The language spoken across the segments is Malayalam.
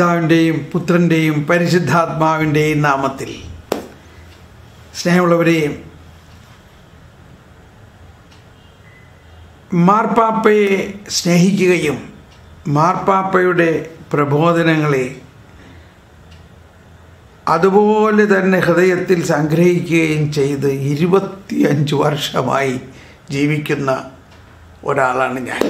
പിതാവിൻ്റെയും പുത്രൻ്റെയും പരിശുദ്ധാത്മാവിൻ്റെയും നാമത്തിൽ. സ്നേഹമുള്ളവരെ, മാർപ്പാപ്പയെ സ്നേഹിക്കുകയും മാർപ്പാപ്പയുടെ പ്രബോധനങ്ങളെ അതുപോലെ തന്നെ ഹൃദയത്തിൽ സംഗ്രഹിക്കുകയും ചെയ്ത് 25 വർഷമായി ജീവിക്കുന്ന ഒരാളാണ് ഞാൻ.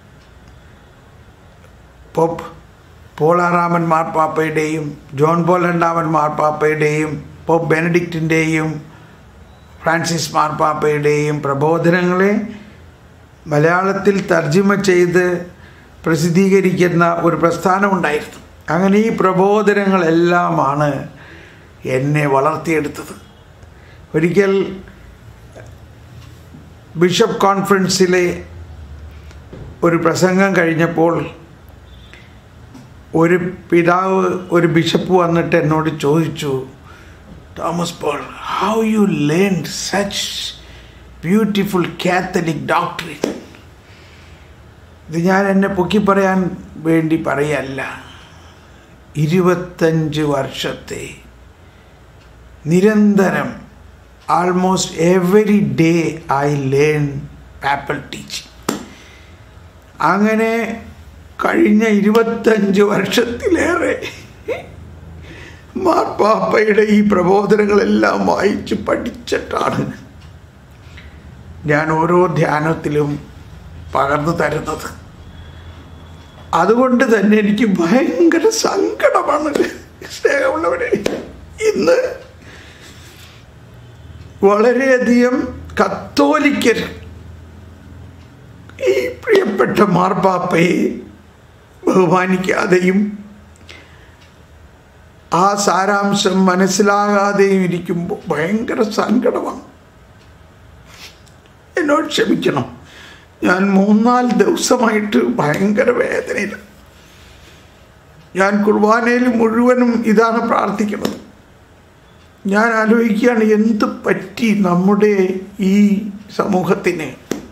പോപ്പ് പോൾ ആറാമൻ മാർപ്പാപ്പയുടെയും ജോൺ പോൾ രണ്ടാമൻ മാർപ്പാപ്പയുടെയും പോപ്പ് ബെനഡിക്റ്റിൻ്റെയും ഫ്രാൻസിസ് മാർപ്പാപ്പയുടെയും പ്രബോധനങ്ങളെ മലയാളത്തിൽ തർജ്ജിമ ചെയ്ത് പ്രസിദ്ധീകരിക്കുന്ന ഒരു പ്രസ്ഥാനമുണ്ടായിരുന്നു. അങ്ങനെ ഈ പ്രബോധനങ്ങളെല്ലാമാണ് എന്നെ വളർത്തിയെടുത്തത്. ഒരിക്കൽ ബിഷപ്പ് കോൺഫറൻസിലെ ഒരു പ്രസംഗം കഴിഞ്ഞപ്പോൾ ഒരു പിതാവ്, ഒരു ബിഷപ്പ് വന്നിട്ട് എന്നോട് ചോദിച്ചു, Thomas Paul, how you learn such beautiful Catholic doctrine? ഇത് ഞാൻ എന്നെ പൊക്കി പറയാൻ വേണ്ടി പറയല്ല. 25 വർഷത്തെ നിരന്തരം, almost every day I learn papal teaching. അങ്ങനെ കഴിഞ്ഞ 25 വർഷത്തിലേറെ മാർപ്പാപ്പയുടെ ഈ പ്രബോധനങ്ങളെല്ലാം വായിച്ച് പഠിച്ചിട്ടാണ് ഞാൻ ഓരോ ധ്യാനത്തിലും പകർന്നു തരുന്നത്. അതുകൊണ്ട് തന്നെ എനിക്ക് ഭയങ്കര സങ്കടമാണ് സ്നേഹമുള്ളവരെ. ഇന്ന് വളരെയധികം കത്തോലിക്കർ ഈ പ്രിയപ്പെട്ട മാർപ്പാപ്പയെ ബഹുമാനിക്കാതെയും ആ സാരാംശം മനസ്സിലാകാതെയും ഇരിക്കുമ്പോൾ ഭയങ്കര സങ്കടമാണ്. എന്നോട് ക്ഷമിക്കണം, ഞാൻ 3-4 ദിവസമായിട്ട് ഭയങ്കര വേദനയില്ല. ഞാൻ കുർബാനയിൽ മുഴുവനും ഇതാണ് പ്രാർത്ഥിക്കുന്നത്. ഞാൻ ആലോചിക്കുകയാണ്, എന്ത് പറ്റി നമ്മുടെ ഈ സമൂഹത്തിന്?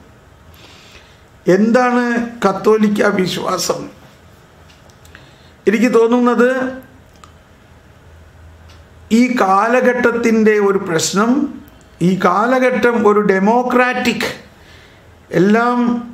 എന്താണ് കത്തോലിക്ക വിശ്വാസം? എനിക്ക് തോന്നുന്നത് ഈ കാലഘട്ടത്തിൻ്റെ ഒരു പ്രശ്നം, ഈ കാലഘട്ടം ഒരു ഡെമോക്രാറ്റിക്, എല്ലാം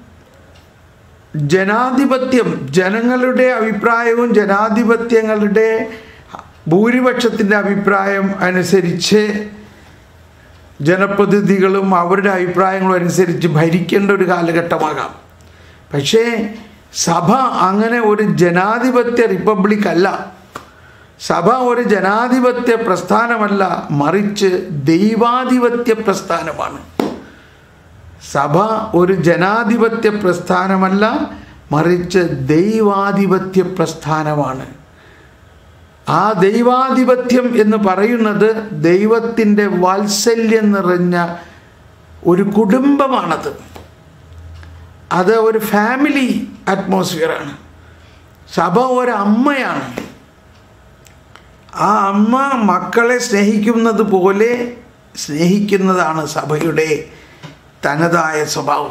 ജനാധിപത്യം, ജനങ്ങളുടെ അഭിപ്രായവും ജനാധിപത്യങ്ങളുടെ ഭൂരിപക്ഷത്തിൻ്റെ അഭിപ്രായം അനുസരിച്ച് ജനപ്രതിനിധികളും അവരുടെ അഭിപ്രായങ്ങളും അനുസരിച്ച് ഭരിക്കേണ്ട ഒരു കാലഘട്ടമാകാം. പക്ഷേ സഭ അങ്ങനെ ഒരു ജനാധിപത്യ റിപ്പബ്ലിക് അല്ല. സഭ ഒരു ജനാധിപത്യ പ്രസ്ഥാനമല്ല, മറിച്ച് ദൈവാധിപത്യ പ്രസ്ഥാനമാണ്. സഭ ഒരു ജനാധിപത്യ പ്രസ്ഥാനമല്ല, മറിച്ച് ദൈവാധിപത്യ പ്രസ്ഥാനമാണ്. ആ ദൈവാധിപത്യം എന്ന് പറയുന്നത് ദൈവത്തിൻ്റെ വാത്സല്യം നിറഞ്ഞ ഒരു കുടുംബമാണത്. അത് ഒരു ഫാമിലി അറ്റ്മോസ്ഫിയറാണ്. സഭ ഒരമ്മയാണ്. ആ അമ്മ മക്കളെ സ്നേഹിക്കുന്നത് പോലെ സ്നേഹിക്കുന്നതാണ് സഭയുടെ തനതായ സ്വഭാവം.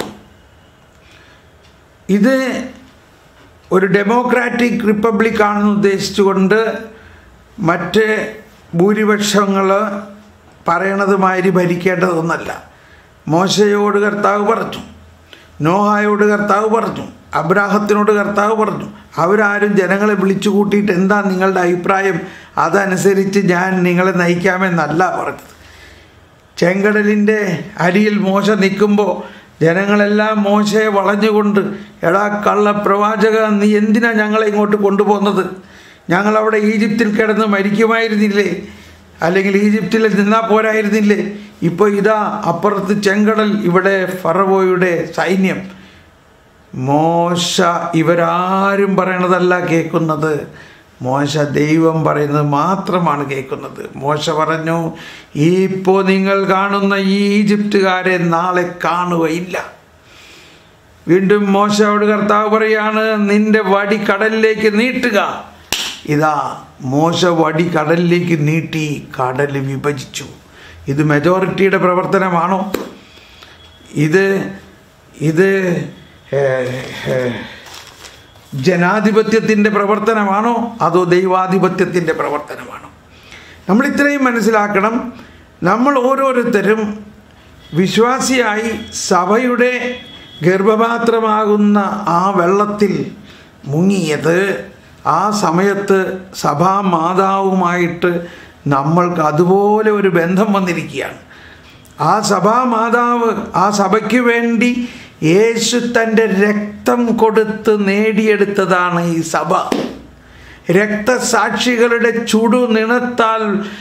ഇത് ഒരു ഡെമോക്രാറ്റിക് റിപ്പബ്ലിക് ആണെന്ന് ഉദ്ദേശിച്ചുകൊണ്ട് മറ്റ് ഭൂരിപക്ഷങ്ങൾ പറയണതുമാതിരി ഭരിക്കേണ്ടതൊന്നല്ല. മോശയോട് കർത്താവ് പറഞ്ഞു, നോഹായോട് കർത്താവ് പറഞ്ഞു, അബ്രാഹത്തിനോട് കർത്താവ് പറഞ്ഞു. അവരാരും ജനങ്ങളെ വിളിച്ചു കൂട്ടിയിട്ട് എന്താ നിങ്ങളുടെ അഭിപ്രായം, അതനുസരിച്ച് ഞാൻ നിങ്ങളെ നയിക്കാമെന്നല്ല പറഞ്ഞത്. ചെങ്കടലിൻ്റെ അരിയിൽ മോശ നിൽക്കുമ്പോൾ ജനങ്ങളെല്ലാം മോശയെ വളഞ്ഞുകൊണ്ട്, എടാ കള്ള പ്രവാചക, നീ എന്തിനാ ഞങ്ങളെ ഇങ്ങോട്ട് കൊണ്ടുപോകുന്നത്? ഞങ്ങളവിടെ ഈജിപ്തിൽ കിടന്ന് മരിക്കുമായിരുന്നില്ലേ? അല്ലെങ്കിൽ ഈജിപ്തിൽ നിന്നാൽ പോരായിരുന്നില്ലേ? ഇപ്പോൾ ഇതാ അപ്പുറത്ത് ചെങ്കടൽ, ഇവിടെ ഫറവോയുടെ സൈന്യം. മോശ ഇവരാരും പറയണതല്ല കേൾക്കുന്നത്, മോശ ദൈവം പറയുന്നത് മാത്രമാണ് കേൾക്കുന്നത്. മോശ പറഞ്ഞു, ഇപ്പോൾ നിങ്ങൾ കാണുന്ന ഈ ഈജിപ്തുകാരെ നാളെ കാണുകയില്ല. വീണ്ടും മോശയോട് കർത്താവ് പറയാണ്, നിന്റെ വടി കടലിലേക്ക് നീട്ടുക. ഇതാ മോശ വടി കടലിലേക്ക് നീട്ടി, കടൽ വിഭജിച്ചു. ഇത് മെജോറിറ്റിയുടെ പ്രവർത്തനമാണോ? ഇത് ജനാധിപത്യത്തിൻ്റെ പ്രവർത്തനമാണോ അതോ ദൈവാധിപത്യത്തിൻ്റെ പ്രവർത്തനമാണോ? നമ്മൾ ഇത്രയും മനസ്സിലാക്കണം. നമ്മൾ ഓരോരുത്തരും വിശ്വാസിയായി സഭയുടെ ഗർഭപാത്രമാകുന്ന ആ വെള്ളത്തിൽ മുങ്ങിയത് ആ സമയത്ത് സഭാ മാതാവുമായിട്ട് നമ്മൾക്ക് അതുപോലെ ഒരു ബന്ധം വന്നിരിക്കുകയാണ്. ആ സഭാ മാതാവ്, ആ സഭയ്ക്ക് വേണ്ടി യേശു തൻ്റെ രക്തം കൊടുത്ത് നേടിയെടുത്തതാണ് ഈ സഭ. രക്തസാക്ഷികളുടെ ചുടുനിണത്താൽ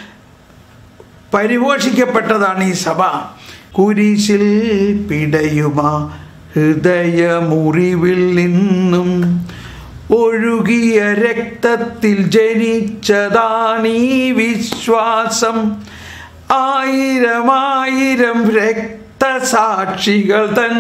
പരിപോഷിക്കപ്പെട്ടതാണ് ഈ സഭ. കുരിശിൽ പിടയുമ ഹൃദയമുറിവിൽ നിന്നും ഒഴുകിയ രക്തത്തിൽ ജനിച്ചതാണീ വിശ്വാസം. ആയിരം രക്തസാക്ഷികൾ തൻ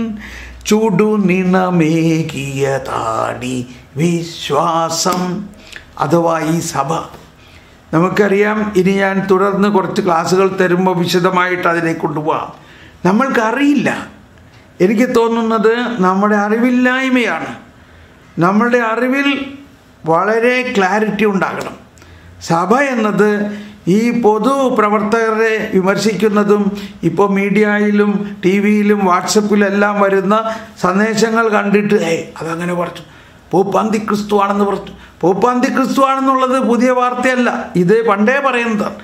ചുടുനിണമേകിയതാണീ വിശ്വാസം. അഥവാ ഈ സഭ. നമുക്കറിയാം, ഇനി ഞാൻ തുടർന്ന് കുറച്ച് ക്ലാസ്സുകൾ തരുമ്പോൾ വിശദമായിട്ട് അതിനെ കൊണ്ടുപോകാം. നമ്മൾക്കറിയില്ല. എനിക്ക് തോന്നുന്നത് നമ്മുടെ അറിവില്ലായ്മയാണ്. നമ്മളുടെ അറിവിൽ വളരെ ക്ലാരിറ്റി ഉണ്ടാകണം. സഭ എന്നത് ഈ പൊതു പ്രവർത്തകരെ വിമർശിക്കുന്നതും ഇപ്പോൾ മീഡിയയിലും ടി വിയിലും വാട്സപ്പിലെല്ലാം വരുന്ന സന്ദേശങ്ങൾ കണ്ടിട്ട് അതങ്ങനെ പറഞ്ഞു, പോപ്പ് അന്തിക്രിസ്തുവാണെന്ന് പറഞ്ഞു. പോപ്പ് അന്തിക്രിസ്തുവാണെന്നുള്ളത് പുതിയ വാർത്തയല്ല, ഇത് പണ്ടേ പറയുന്നതാണ്.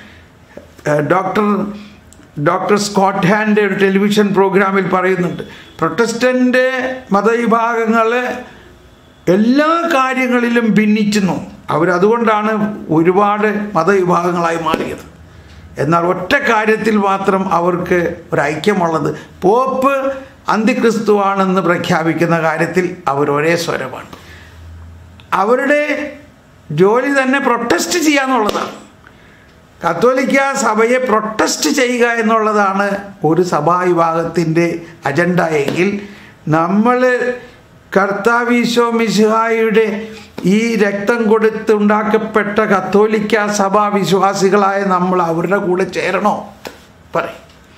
ഡോക്ടർ സ്കോട്ട് ഹാൻഡ് ഒരു ടെലിവിഷൻ പ്രോഗ്രാമിൽ പറയുന്നുണ്ട്, പ്രൊട്ടസ്റ്റൻ്റ് മതവിഭാഗങ്ങൾ എല്ലാ കാര്യങ്ങളിലും ഭിന്നിക്കുന്നു. അവരതുകൊണ്ടാണ് ഒരുപാട് മതവിഭാഗങ്ങളായി മാറിയത്. എന്നാൽ ഒറ്റ കാര്യത്തിൽ മാത്രം അവർക്ക് ഒരു ഐക്യമുള്ളത്, പോപ്പ് അന്തിക്രിസ്തുവാണെന്ന് പ്രഖ്യാപിക്കുന്ന കാര്യത്തിൽ അവർ ഒരേ സ്വരമാണ്. അവരുടെ ജോലി തന്നെ പ്രൊട്ടസ്റ്റ് ചെയ്യുക എന്നുള്ളതാണ്. കത്തോലിക്ക സഭയെ പ്രൊട്ടസ്റ്റ് ചെയ്യുക എന്നുള്ളതാണ് ഒരു സഭാവിഭാഗത്തിൻ്റെ അജണ്ട എങ്കിൽ, നമ്മൾ കർത്താവീശോ മിശിഹായുടെ ഈ രക്തം കൊടുത്തുണ്ടാക്കപ്പെട്ട കത്തോലിക്ക സഭാ വിശ്വാസികളായ നമ്മൾ അവരുടെ കൂടെ ചേരണോ? പറയും.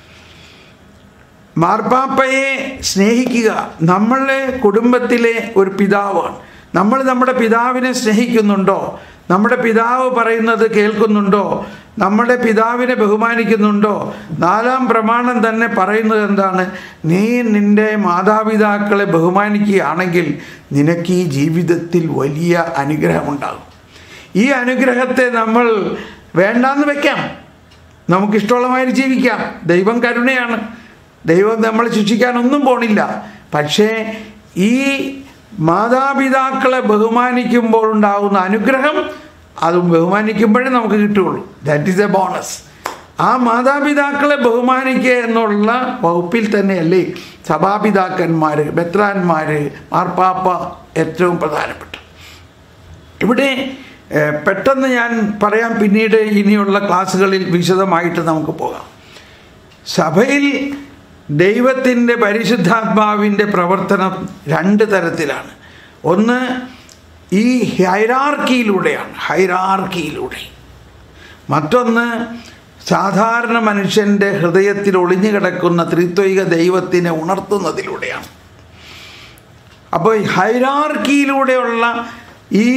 മാർപ്പാപ്പയെ സ്നേഹിക്കുക. നമ്മളെ കുടുംബത്തിലെ ഒരു പിതാവാണ്. നമ്മൾ നമ്മുടെ പിതാവിനെ സ്നേഹിക്കുന്നുണ്ടോ? നമ്മുടെ പിതാവ് പറയുന്നത് കേൾക്കുന്നുണ്ടോ? നമ്മുടെ പിതാവിനെ ബഹുമാനിക്കുന്നുണ്ടോ? 4-ാം പ്രമാണം തന്നെ പറയുന്നത് എന്താണ്? നീ നിൻ്റെ മാതാപിതാക്കളെ ബഹുമാനിക്കുകയാണെങ്കിൽ നിനക്ക് ഈ ജീവിതത്തിൽ വലിയ അനുഗ്രഹമുണ്ടാകും. ഈ അനുഗ്രഹത്തെ നമ്മൾ വേണ്ടാന്ന് വെക്കാം. നമുക്കിഷ്ടമുള്ളമായി ജീവിക്കാം. ദൈവം കരുണയാണ്. ദൈവം നമ്മളെ ശിക്ഷിക്കാനൊന്നും പോണില്ല. പക്ഷേ ഈ മാതാപിതാക്കളെ ബഹുമാനിക്കുമ്പോൾ ഉണ്ടാകുന്ന അനുഗ്രഹം അതും ബഹുമാനിക്കുമ്പോഴേ നമുക്ക് കിട്ടുകയുള്ളൂ. That is a bonus. ആ മാതാപിതാക്കളെ ബഹുമാനിക്കുക എന്നുള്ള വകുപ്പിൽ തന്നെയല്ലേ സഭാപിതാക്കന്മാർ, മെത്രാന്മാർ, മാർപ്പാപ്പ ഏറ്റവും പ്രധാനപ്പെട്ട. ഇവിടെ പെട്ടെന്ന് ഞാൻ പറയാം, പിന്നീട് ഇനിയുള്ള ക്ലാസ്സുകളിൽ വിശദമായിട്ട് നമുക്ക് പോകാം. സഭയിൽ ദൈവത്തിൻ്റെ പരിശുദ്ധാത്മാവിൻ്റെ പ്രവർത്തനം 2 തരത്തിലാണ്. ഒന്ന് ഈ ഹൈറാർക്കിയിലൂടെ. മറ്റൊന്ന് സാധാരണ മനുഷ്യൻ്റെ ഹൃദയത്തിൽ ഒളിഞ്ഞു കിടക്കുന്ന ത്രിത്വൈക ദൈവത്തിനെ ഉണർത്തുന്നതിലൂടെയാണ്. അപ്പോൾ ഹൈറാർക്കിയിലൂടെയുള്ള ഈ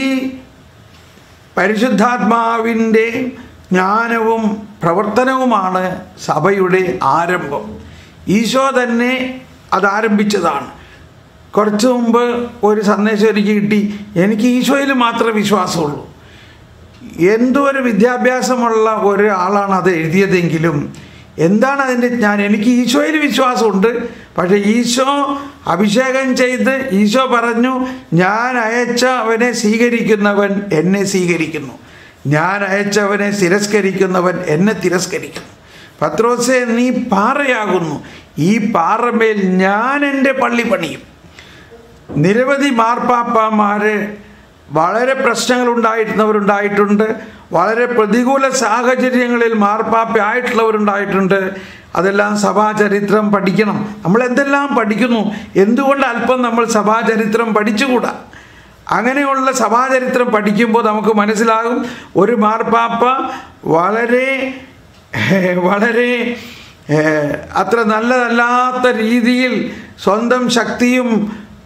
പരിശുദ്ധാത്മാവിൻ്റെ ജ്ഞാനവും പ്രവർത്തനവുമാണ് സഭയുടെ ആരംഭം. ഈശോ തന്നെ അതാരംഭിച്ചതാണ്. കുറച്ച് മുമ്പ് ഒരു സന്ദേശം എനിക്ക് കിട്ടി, എനിക്ക് ഈശോയിൽ മാത്രമേ വിശ്വാസമുള്ളൂ. എന്തോ ഒരു വിദ്യാഭ്യാസമുള്ള ഒരാളാണ് അത് എഴുതിയതെങ്കിലും എന്താണ് അതിൻ്റെ എനിക്ക് ഈശോയിൽ വിശ്വാസമുണ്ട്. പക്ഷേ ഈശോ അഭിഷേകം ചെയ്ത് ഈശോ പറഞ്ഞു, ഞാൻ അയച്ചവനെ സ്വീകരിക്കുന്നവൻ എന്നെ സ്വീകരിക്കുന്നു, ഞാൻ അയച്ചവനെ തിരസ്കരിക്കുന്നവൻ എന്നെ തിരസ്കരിക്കുന്നു. പത്രോസേ, നീ പാറയാകുന്നു, ഈ പാറമേൽ ഞാൻ എൻ്റെ പള്ളി പണിയും. നിരവധി മാർപ്പാപ്പമാർ വളരെ പ്രശ്നങ്ങളുണ്ടായിട്ടുള്ളവരുണ്ടായിട്ടുണ്ട്. വളരെ പ്രതികൂല സാഹചര്യങ്ങളിൽ മാർപ്പാപ്പ ആയിട്ടുള്ളവരുണ്ടായിട്ടുണ്ട്. അതെല്ലാം സഭാചരിത്രം പഠിക്കണം. നമ്മൾ എന്തെല്ലാം പഠിക്കുന്നു, എന്തുകൊണ്ട് അല്പം നമ്മൾ സഭാചരിത്രം പഠിച്ചുകൂടാ? അങ്ങനെയുള്ള സഭാചരിത്രം പഠിക്കുമ്പോൾ നമുക്ക് മനസ്സിലാകും, ഒരു മാർപ്പാപ്പ വളരെ വളരെ അത്ര നല്ലതല്ലാത്ത രീതിയിൽ സ്വന്തം ശക്തിയും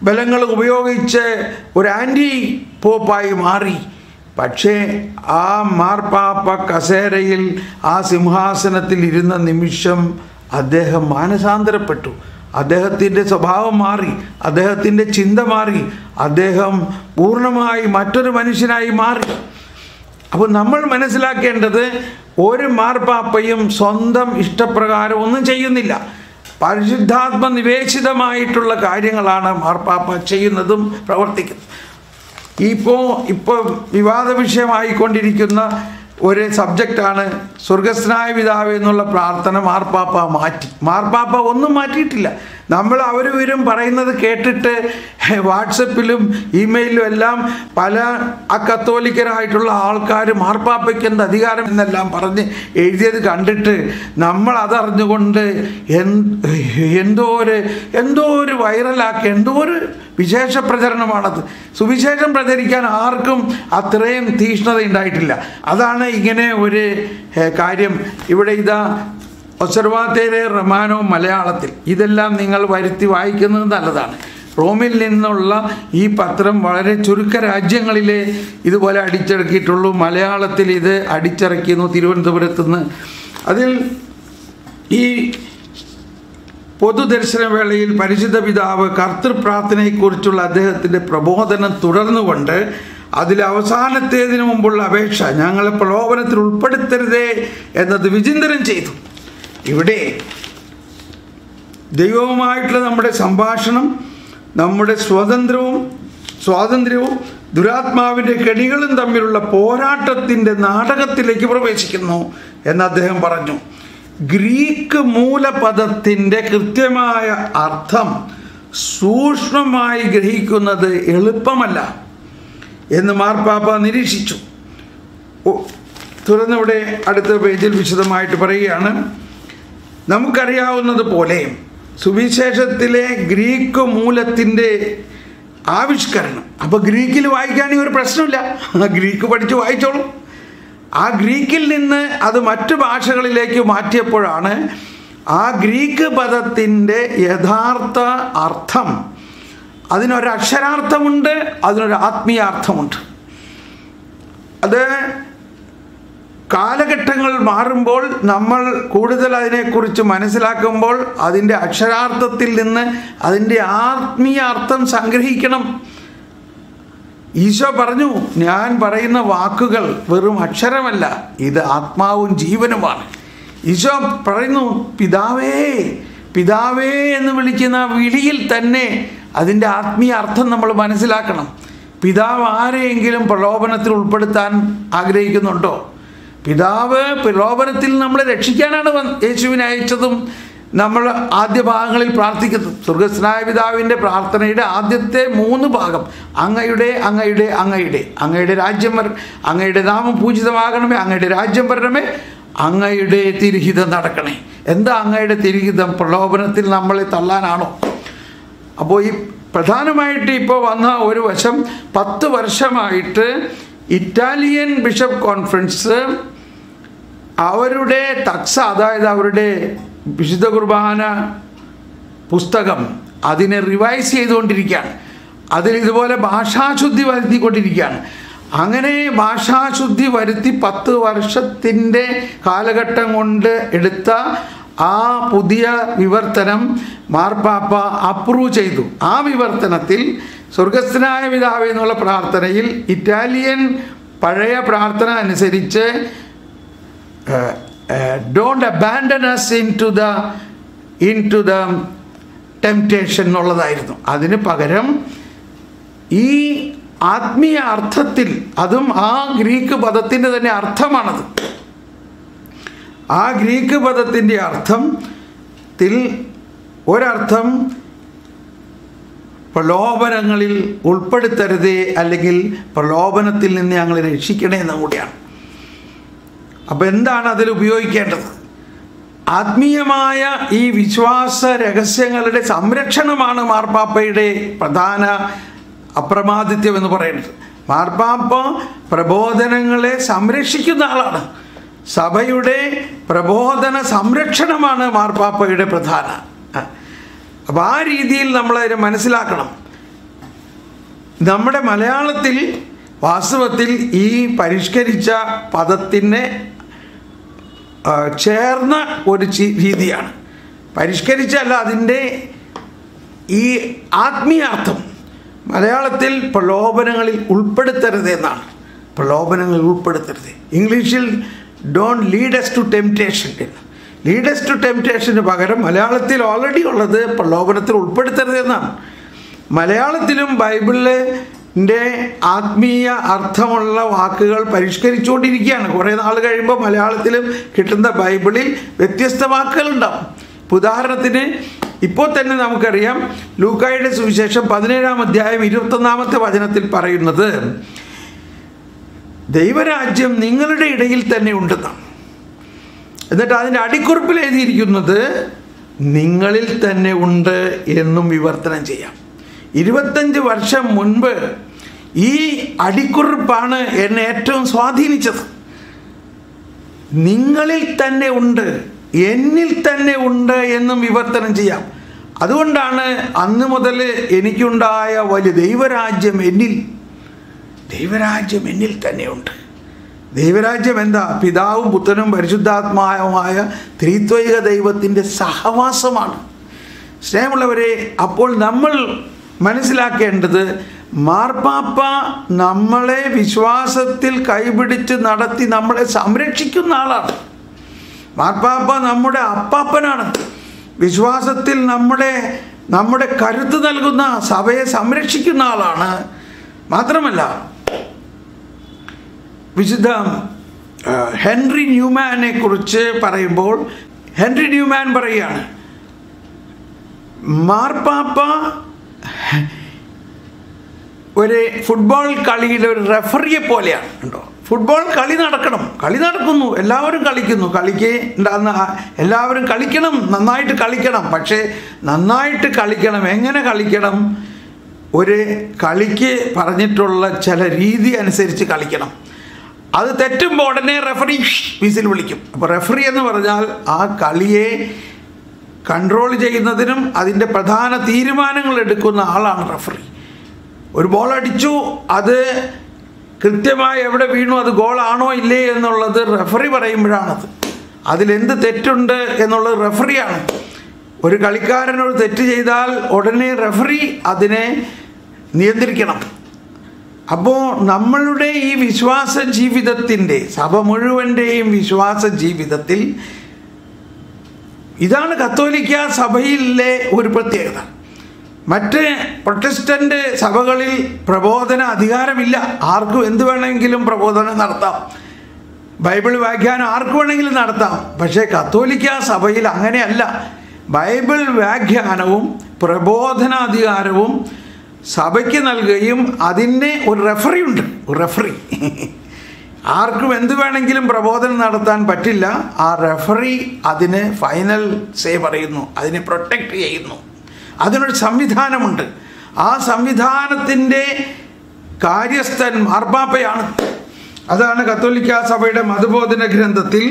ബലങ്ങൾ ഉപയോഗിച്ച് ഒരു ആൻറ്റി പോപ്പായി മാറി. പക്ഷേ ആ മാർപ്പാപ്പ കസേരയിൽ ആ സിംഹാസനത്തിൽ ഇരുന്ന നിമിഷം അദ്ദേഹം മാനസാന്തരപ്പെട്ടു. അദ്ദേഹത്തിൻ്റെ സ്വഭാവം മാറി, അദ്ദേഹത്തിൻ്റെ ചിന്ത മാറി, അദ്ദേഹം പൂർണ്ണമായി മറ്റൊരു മനുഷ്യനായി മാറി. അപ്പോൾ നമ്മൾ മനസ്സിലാക്കേണ്ടത്, ഒരു മാർപ്പാപ്പയും സ്വന്തം ഇഷ്ടപ്രകാരം ഒന്നും ചെയ്യുന്നില്ല. പരിശുദ്ധാത്മ നിവേശിതമായിട്ടുള്ള കാര്യങ്ങളാണ് മാർപ്പാപ്പ ചെയ്യുന്നതും പ്രവർത്തിക്കുന്നതും. ഇപ്പോൾ വിവാദ വിഷയമായിക്കൊണ്ടിരിക്കുന്ന ഒരു സബ്ജക്റ്റാണ് സ്വർഗസ്ഥനായ പിതാവേ എന്നുള്ള പ്രാർത്ഥന മാർപ്പാപ്പ മാറ്റി. മാർപ്പാപ്പ ഒന്നും മാറ്റിയിട്ടില്ല. നമ്മൾ അവരും പറയുന്നത് കേട്ടിട്ട് വാട്സപ്പിലും ഇമെയിലും എല്ലാം പല അക്കത്തോലിക്കരായിട്ടുള്ള ആൾക്കാർ മാർപ്പാപ്പയ്ക്ക് എന്ത് അധികാരം എന്നെല്ലാം പറഞ്ഞ് എഴുതിയത് കണ്ടിട്ട് നമ്മൾ അതറിഞ്ഞുകൊണ്ട് എന്തോ ഒരു വൈറലാക്കി, എന്തോ ഒരു വിശേഷ പ്രചരണമാണത്. സുവിശേഷം പ്രചരിക്കാൻ ആർക്കും അത്രയും തീഷ്ണത ഉണ്ടായിട്ടില്ല. അതാണ് ഇങ്ങനെ ഒരു കാര്യം. ഇവിടെ ഇതാ ഒബ്സർവാത്തേരെ റൊമാനോ മലയാളത്തിൽ, ഇതെല്ലാം നിങ്ങൾ വരുത്തി വായിക്കുന്നത് നല്ലതാണ്. റോമിൽ നിന്നുള്ള ഈ പത്രം വളരെ ചുരുക്ക രാജ്യങ്ങളിലെ ഇതുപോലെ അടിച്ചിറക്കിയിട്ടുള്ളൂ. മലയാളത്തിൽ ഇത് അടിച്ചിറക്കിയിരുന്നു തിരുവനന്തപുരത്ത് നിന്ന്. അതിൽ ഈ പൊതുദർശന വേളയിൽ പരിശുദ്ധ പിതാവ് കർത്തൃപ്രാർത്ഥനയെക്കുറിച്ചുള്ള അദ്ദേഹത്തിൻ്റെ പ്രബോധനം തുടർന്നുകൊണ്ട് അതിൽ അവസാനത്തേതിനു മുമ്പുള്ള അപേക്ഷ, ഞങ്ങളെ പ്രലോഭനത്തിൽ ഉൾപ്പെടുത്തരുതേ എന്നത് വിചിന്തനം ചെയ്തു. ഇവിടെ ദൈവവുമായിട്ടുള്ള നമ്മുടെ സംഭാഷണം, നമ്മുടെ സ്വാതന്ത്ര്യവും ദുരാത്മാവിൻ്റെ കെണികളും തമ്മിലുള്ള പോരാട്ടത്തിൻ്റെ നാടകത്തിലേക്ക് പ്രവേശിക്കുന്നു എന്ന് അദ്ദേഹം പറഞ്ഞു. ഗ്രീക്ക് മൂലപദത്തിൻ്റെ കൃത്യമായ അർത്ഥം സൂക്ഷ്മമായി ഗ്രഹിക്കുന്നത് എളുപ്പമല്ല എന്ന് മാർപ്പാപ്പ നിരീക്ഷിച്ചു. തുടർന്നിവിടെ അടുത്ത പേജിൽ വിശദമായിട്ട് പറയുകയാണ്, നമുക്കറിയാവുന്നതുപോലെ സുവിശേഷത്തിലെ ഗ്രീക്ക് മൂലത്തിൻ്റെ ആവിഷ്കരണം. അപ്പോൾ ഗ്രീക്കിൽ വായിക്കുകയാണെങ്കിൽ ഒരു പ്രശ്നമില്ല, ഗ്രീക്ക് പഠിച്ച് വായിച്ചോളൂ. ആ ഗ്രീക്കിൽ നിന്ന് അത് മറ്റു ഭാഷകളിലേക്ക് മാറ്റിയപ്പോഴാണ് ആ ഗ്രീക്ക് പദത്തിൻ്റെ യഥാർത്ഥ അർത്ഥം, അതിനൊരു അക്ഷരാർത്ഥമുണ്ട്, അതിനൊരു ആത്മീയാർത്ഥമുണ്ട്. അത് കാലഘട്ടങ്ങൾ മാറുമ്പോൾ നമ്മൾ കൂടുതൽ അതിനെക്കുറിച്ച് മനസ്സിലാക്കുമ്പോൾ അതിൻ്റെ അക്ഷരാർത്ഥത്തിൽ നിന്ന് അതിൻ്റെ ആത്മീയ അർത്ഥം സംഗ്രഹിക്കണം. ഈശോ പറഞ്ഞു, ഞാൻ പറയുന്ന വാക്കുകൾ വെറും അക്ഷരമല്ല, ഇത് ആത്മാവും ജീവനുമാണ്. ഈശോ പറയുന്നു, പിതാവേ പിതാവേ എന്ന് വിളിക്കുന്ന വിളിയിൽ തന്നെ അതിൻ്റെ ആത്മീയ അർത്ഥം നമ്മൾ മനസ്സിലാക്കണം. പിതാവ് ആരെയെങ്കിലും പ്രലോഭനത്തിൽ ഉൾപ്പെടുത്താൻ ആഗ്രഹിക്കുന്നുണ്ടോ? പിതാവ് പ്രലോഭനത്തിൽ നമ്മളെ രക്ഷിക്കാനാണ് യേശുവിനെ അയച്ചതും നമ്മൾ ആദ്യ ഭാഗങ്ങളിൽ പ്രാർത്ഥിക്കുന്നത്. സ്വർഗസ്ഥനായ പിതാവിൻ്റെ പ്രാർത്ഥനയുടെ ആദ്യത്തെ 3 ഭാഗം, അങ്ങയുടെ രാജ്യം അങ്ങയുടെ നാമം പൂജിതമാകണമേ, അങ്ങയുടെ രാജ്യം വരണമേ, അങ്ങയുടെ തിരുഹിതം നടക്കണേ. എന്താ അങ്ങയുടെ തിരുഹിതം? പ്രലോഭനത്തിൽ നമ്മളെ തള്ളാനാണോ? അപ്പോൾ ഈ പ്രധാനമായിട്ട് ഇപ്പോൾ വന്ന ഒരു വശം, 10 വർഷമായിട്ട് ഇറ്റാലിയൻ ബിഷപ്പ് കോൺഫറൻസ് അവരുടെ തക്സ, അതായത് അവരുടെ വിശുദ്ധ കുർബാന പുസ്തകം, അതിനെ റിവൈസ് ചെയ്തുകൊണ്ടിരിക്കുകയാണ്. അതിൽ ഇതുപോലെ ഭാഷാശുദ്ധി വരുത്തിക്കൊണ്ടിരിക്കുകയാണ്. അങ്ങനെ ഭാഷാശുദ്ധി വരുത്തി 10 വർഷത്തിൻ്റെ കാലഘട്ടം കൊണ്ട് എടുത്ത ആ പുതിയ വിവർത്തനം മാർപ്പാപ്പ അപ്രൂവ് ചെയ്തു. ആ വിവർത്തനത്തിൽ സ്വർഗസ്ഥനായ പിതാവേ എന്നുള്ള പ്രാർത്ഥനയിൽ ഇറ്റാലിയൻ പഴയ പ്രാർത്ഥന അനുസരിച്ച് don't abandon us into the temptation എന്നുള്ളതായിരുന്നു. അതിന് പകരം ഈ ആത്മീയ അർത്ഥത്തിൽ, അതും ആ ഗ്രീക്ക് പദത്തിൻ്റെ തന്നെ അർത്ഥമാണത്, ആ ഗ്രീക്ക് പദത്തിൻ്റെ അർത്ഥത്തിൽ ഒരർത്ഥം പ്രലോഭനങ്ങളിൽ ഉൾപ്പെടുത്തരുതേ, അല്ലെങ്കിൽ പ്രലോഭനത്തിൽ നിന്ന് ഞങ്ങളെ രക്ഷിക്കണേ എന്നും കൂടിയാണ്. അപ്പോൾ എന്താണ് അതിൽ ഉപയോഗിക്കേണ്ടത്? ആത്മീയമായ ഈ വിശ്വാസ രഹസ്യങ്ങളുടെ സംരക്ഷണമാണ് മാർപ്പാപ്പയുടെ പ്രധാന അപ്രമാദിത്യം എന്ന് പറയുന്നത്. മാർപ്പാപ്പ പ്രബോധനങ്ങളെ സംരക്ഷിക്കുന്ന ആളാണ്. സഭയുടെ പ്രബോധന സംരക്ഷണമാണ് മാർപ്പാപ്പയുടെ പ്രധാന. അപ്പോൾ ആ രീതിയിൽ നമ്മളതിനെ മനസ്സിലാക്കണം. നമ്മുടെ മലയാളത്തിൽ വാസ്തവത്തിൽ ഈ പരിഷ്കരിച്ച പദത്തിന് ചേർന്ന ഒരു രീതിയാണ്. പരിഷ്കരിച്ചല്ല, അതിൻ്റെ ഈ ആത്മീയാർത്ഥം മലയാളത്തിൽ പ്രലോഭനങ്ങളിൽ ഉൾപ്പെടുത്തരുത് എന്നാണ്. പ്രലോഭനങ്ങളിൽ ഉൾപ്പെടുത്തരുത്. ഇംഗ്ലീഷിൽ don't lead us to temptation എന്ന്. ലീഡ് അസ് ടു ടെംപ്റ്റേഷന് പകരം മലയാളത്തിൽ ഓൾറെഡി ഉള്ളത് പ്രലോഭനത്തിൽ ഉൾപ്പെടുത്തരുത് എന്നാണ്. മലയാളത്തിലും ബൈബിളിൻ്റെ ആത്മീയ അർത്ഥമുള്ള വാക്കുകൾ പരിഷ്കരിച്ചുകൊണ്ടിരിക്കുകയാണ്. കുറേ നാൾ കഴിയുമ്പോൾ മലയാളത്തിലും കിട്ടുന്ന ബൈബിളിൽ വ്യത്യസ്ത വാക്കുകളുണ്ടാവും. ഉദാഹരണത്തിന് ഇപ്പോൾ തന്നെ നമുക്കറിയാം, ലൂക്കായുടെ സുവിശേഷം 17-ാം അധ്യായം 21-ാമത്തെ വചനത്തിൽ പറയുന്നത് ദൈവരാജ്യം നിങ്ങളുടെ ഇടയിൽ തന്നെ ഉണ്ടെന്നാണ്. എന്നിട്ട് അതിൻ്റെ അടിക്കുറിപ്പിൽ എഴുതിയിരിക്കുന്നത് നിങ്ങളിൽ തന്നെ ഉണ്ട് എന്നും വിവർത്തനം ചെയ്യാം. 25 വർഷം മുൻപ് ഈ അടിക്കുറിപ്പാണ് എന്നെ ഏറ്റവും സ്വാധീനിച്ചത്. നിങ്ങളിൽ തന്നെ ഉണ്ട്, എന്നിൽ തന്നെ ഉണ്ട് എന്നും വിവർത്തനം ചെയ്യാം. അതുകൊണ്ടാണ് അന്ന് മുതൽ എനിക്കുണ്ടായ വലിയ ദൈവരാജ്യം എന്നിൽ തന്നെയുണ്ട്. ദൈവരാജ്യം എന്താ? പിതാവും പുത്രനും പരിശുദ്ധാത്മാവുമായ ത്രിത്വൈക ദൈവത്തിൻ്റെ സഹവാസമാണ്. സ്നേഹമുള്ളവരെ, അപ്പോൾ നമ്മൾ മനസ്സിലാക്കേണ്ടത് മാർപ്പാപ്പ നമ്മളെ വിശ്വാസത്തിൽ കൈപിടിച്ച് നടത്തി നമ്മളെ സംരക്ഷിക്കുന്ന ആളാണ്. മാർപ്പാപ്പ നമ്മുടെ അപ്പാപ്പനാണ്. വിശ്വാസത്തിൽ നമ്മുടെ കരുത്ത് നൽകുന്ന, സഭയെ സംരക്ഷിക്കുന്ന ആളാണ്. മാത്രമല്ല, വിശുദ്ധ ഹെൻറി ന്യൂമാനെ കുറിച്ച് പറയുമ്പോൾ ഹെൻറി ന്യൂമാൻ പറയുകയാണ്, മാർപ്പാപ്പ ഒരു ഫുട്ബോൾ കളിയിലെ ഒരു റെഫറിയെ പോലെയാണ്. ഉണ്ടോ? ഫുട്ബോൾ കളി നടക്കുന്നു, എല്ലാവരും കളിക്കുന്നു. എല്ലാവരും കളിക്കണം, നന്നായിട്ട് കളിക്കണം. പക്ഷേ നന്നായിട്ട് കളിക്കണം. എങ്ങനെ കളിക്കണം? ഒരു കളിക്ക് പറഞ്ഞിട്ടുള്ള ചില രീതി അനുസരിച്ച് കളിക്കണം. അത് തെറ്റുമ്പോൾ ഉടനെ റെഫറി വിസിൽ വിളിക്കും. അപ്പോൾ റെഫറി എന്ന് പറഞ്ഞാൽ ആ കളിയെ കൺട്രോൾ ചെയ്യുന്നതിനും അതിൻ്റെ പ്രധാന തീരുമാനങ്ങൾ എടുക്കുന്ന ആളാണ് റെഫറി. ഒരു ബോൾ അടിച്ചു, അത് കൃത്യമായി എവിടെ വീണു, അത് ഗോളാണോ ഇല്ലേ എന്നുള്ളത് റെഫറി പറയുമ്പോഴാണത്. അതിലെന്ത് തെറ്റുണ്ട് എന്നുള്ളത് റെഫറിയാണ്. ഒരു കളിക്കാരനോട് തെറ്റ് ചെയ്താൽ ഉടനെ റെഫറി അതിനെ നിയന്ത്രിക്കണം. അപ്പോൾ നമ്മളുടെ ഈ വിശ്വാസ ജീവിതത്തിൻ്റെ, സഭ മുഴുവൻ്റെയും വിശ്വാസ ജീവിതത്തിൽ ഇതാണ് കത്തോലിക്ക സഭയിലെ ഒരു പ്രത്യേകത. മറ്റ് പ്രൊട്ടസ്റ്റൻ്റ് സഭകളിൽ പ്രബോധന അധികാരമില്ല. ആർക്കും എന്ത് വേണമെങ്കിലും പ്രബോധനം നടത്താം, ബൈബിൾ വ്യാഖ്യാനം ആർക്ക് വേണമെങ്കിലും നടത്താം. പക്ഷേ കത്തോലിക്ക സഭയിൽ അങ്ങനെയല്ല. ബൈബിൾ വ്യാഖ്യാനവും പ്രബോധനാധികാരവും സഭയ്ക്ക് നൽകുകയും അതിന് ഒരു റെഫറി ഉണ്ട്. ഒരു റെഫറി ആർക്കും എന്ത് വേണമെങ്കിലും പ്രബോധനം നടത്താൻ പറ്റില്ല. ആ റെഫറി അതിന് ഫൈനൽ സേ പറയുന്നു, അതിനെ പ്രൊട്ടക്റ്റ് ചെയ്യുന്നു. അതിനൊരു സംവിധാനമുണ്ട്. ആ സംവിധാനത്തിൻ്റെ കാര്യസ്ഥൻ മാർപ്പാപ്പയാണ്. അതാണ് കത്തോലിക്ക സഭയുടെ മതബോധന ഗ്രന്ഥത്തിൽ